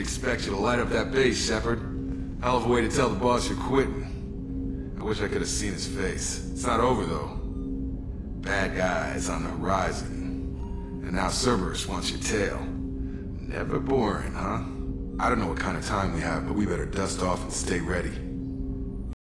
expect you to light up that base, Shepard. Hell of a way to tell the boss you're quitting. I wish I could have seen his face. It's not over, though. Bad guys on the horizon. And now Cerberus wants your tail. Never boring, huh? I don't know what kind of time we have, but we better dust off and stay ready.